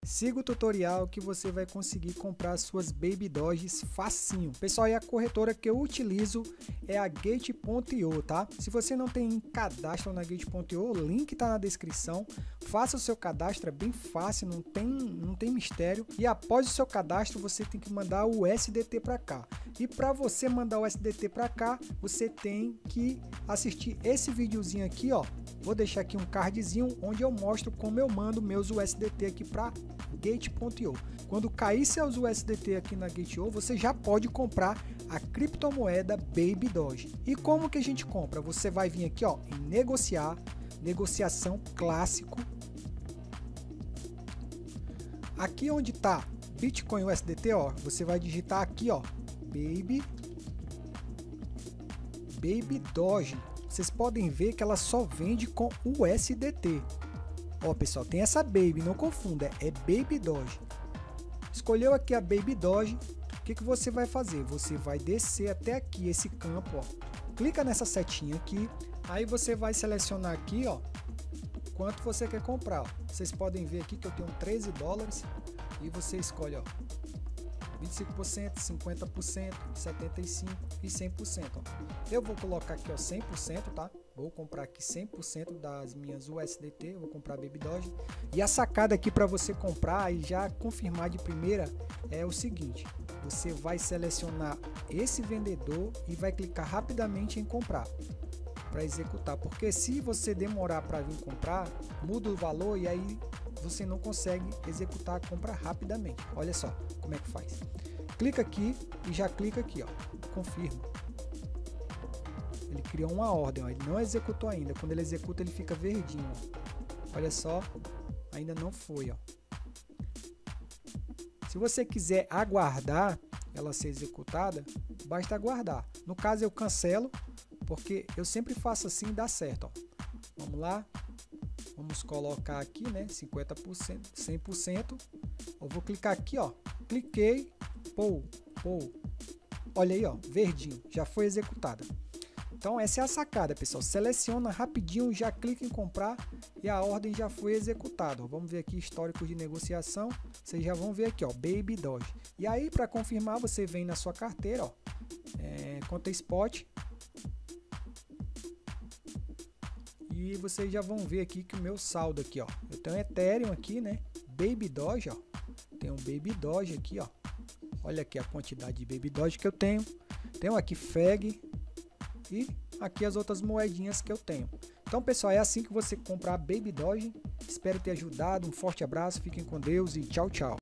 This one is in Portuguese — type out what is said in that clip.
Siga o tutorial que você vai conseguir comprar suas Baby Doges facinho. Pessoal, e a corretora que eu utilizo é a Gate.io, tá? Se você não tem cadastro na Gate.io, o link tá na descrição. Faça o seu cadastro, é bem fácil, não tem mistério. E após o seu cadastro, você tem que mandar o USDT para cá. E para você mandar o USDT para cá, você tem que assistir esse videozinho aqui, ó. Vou deixar aqui um cardzinho onde eu mostro como eu mando meus USDT aqui para Gate.io. Quando cair seus USDT aqui na Gate.io, você já pode comprar a criptomoeda Baby Doge. E como que a gente compra? Você vai vir aqui, ó, em negociar, negociação clássico. Aqui onde tá Bitcoin USDT, ó, você vai digitar aqui, ó, Baby Doge. Vocês podem ver que ela só vende com USDT. Ó, pessoal, tem essa Baby, não confunda, é Baby Doge. Escolheu aqui a Baby Doge, o que você vai fazer? Você vai descer até aqui esse campo, ó. Clica nessa setinha aqui, aí você vai selecionar aqui, ó, quanto você quer comprar. Ó. Vocês podem ver aqui que eu tenho 13 dólares e você escolhe, ó, 25%, 50%, 75% e 100%. Ó. Eu vou colocar aqui, ó, 100%, tá? Vou comprar aqui 100% das minhas USDT, vou comprar Baby Doge. E a sacada aqui para você comprar e já confirmar de primeira é o seguinte: você vai selecionar esse vendedor e vai clicar rapidamente em comprar para executar, porque se você demorar para vir comprar, muda o valor e aí você não consegue executar a compra rapidamente. Olha só como é que faz. Clica aqui e já clica aqui, ó, confirma. Ele criou uma ordem, ó, ele não executou ainda. Quando ele executa, ele fica verdinho. Ó. Olha só, ainda não foi. Ó. Se você quiser aguardar ela ser executada, basta aguardar. No caso, eu cancelo, porque eu sempre faço assim e dá certo. Ó. Vamos lá. Vamos colocar aqui, né, 50%, 100%. Eu vou clicar aqui, ó. Cliquei, pou. Olha aí, ó, verdinho, já foi executada. Então essa é a sacada, pessoal. Seleciona rapidinho, já clica em comprar e a ordem já foi executada. Vamos ver aqui histórico de negociação. Vocês já vão ver aqui, ó, Baby Doge. E aí, para confirmar, você vem na sua carteira, ó, conta spot. E vocês já vão ver aqui que o meu saldo aqui, ó, eu tenho Ethereum aqui, né, Baby Doge, ó, tem um Baby Doge aqui, ó, olha aqui a quantidade de Baby Doge que eu tenho aqui FEG e aqui as outras moedinhas que eu tenho. Então, pessoal, é assim que você comprar Baby Doge. Espero ter ajudado, um forte abraço, fiquem com Deus e tchau, tchau.